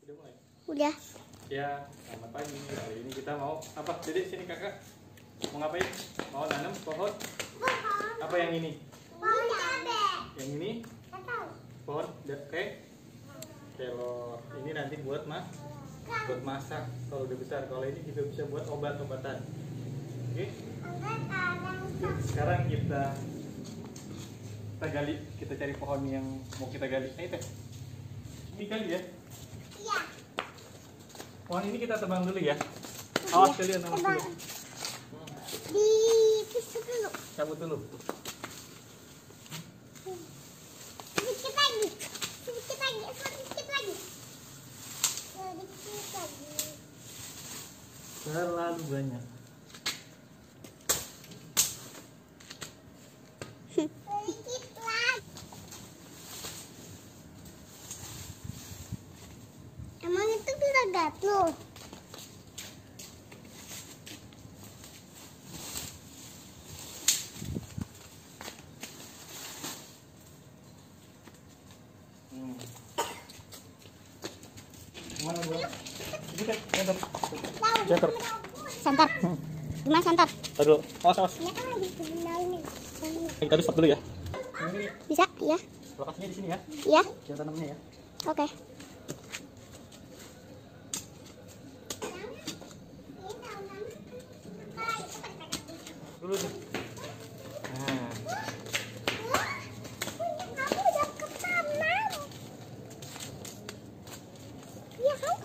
Udah mulai? Udah. Ya, selamat pagi. Hari ini kita mau apa? Jadi sini kakak. Mau ngapain? Mau nanam pohon? Apa yang ini? Pohon cabe. Yang ini? Tahu. Pohon kelor. Ini nanti buat masak kalau udah besar. Kalau ini juga bisa buat obat-obatan. Oke? Sekarang kita gali, kita cari pohon yang mau kita gali. Ayo teh. Ini kali ya? Iya. Pohon ini kita tebang dulu ya. Awas kalian, awas dulu. Ditusuk dulu. Cabut dulu. Sedikit lagi. Sedikit lagi. Sedikit lagi. Sedikit lagi. Terlalu banyak. Sedikit lagi. Emang itu bisa gatel? Mana gua? Ini kan santar. Santar. Santar. Gimana santar? Aduh, awas. Ini kan lagi sebenarnya. Kita stop dulu ya. Ini Bisa? Iya. lokasinya di sini ya. Iya. Kita tanamnya ya. Oke. Dulu tuh. Nah, Aku udah ketanam. Iya kan?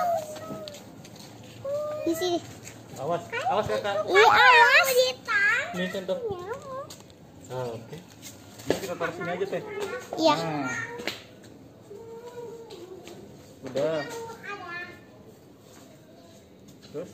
Di sini. awas kakak. Iya, awas. Ini contoh. Oke. Ini kita taruh sini aja teh. Iya. Nah. Udah. Terus?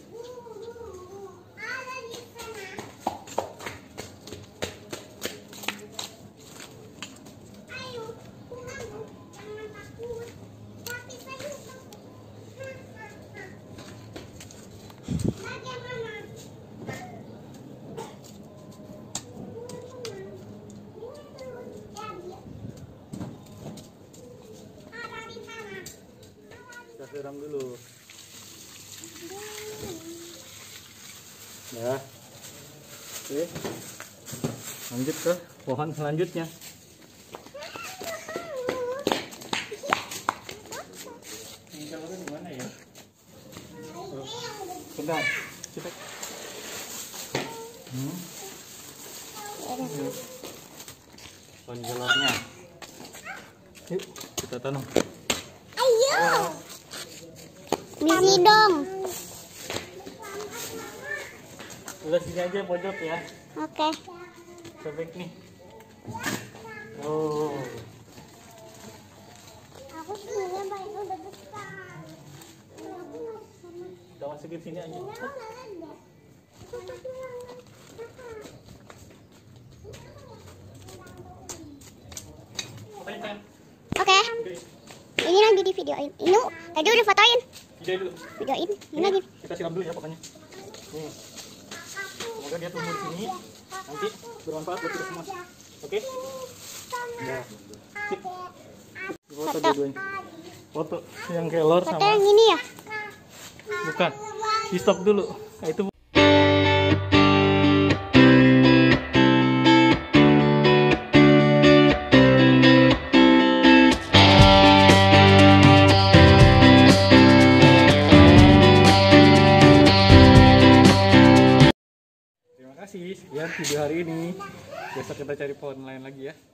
Kita siram dulu. Ya. Oke. Lanjut ke pohon selanjutnya. Ini kelornya di mana ya? Oh, sebentar. Cepat. Pohon kelornya. Yuk, kita tanam. Ayo. Misi dong. Udah sini aja pojok ya. Oke. Sobek nih. Oh. Aku sebenarnya baik udah besar. Kita masukin sini aja. Oke. Ini lagi di videoin. Ini tadi udah fotoin. Video dulu. Videoin. Ini Ini lagi. kita siram dulu ya pokoknya. Nih. Semoga dia tumbuh di sini. Nanti bermanfaat buat kita semua. Oke? Ya. Sip. Foto dua-duanya. Foto yang kelor Foto sama yang ini ya? bukan. Di stop dulu. Nah, itu Terima kasih. Sekian video hari ini. Besok kita cari pohon lain lagi ya.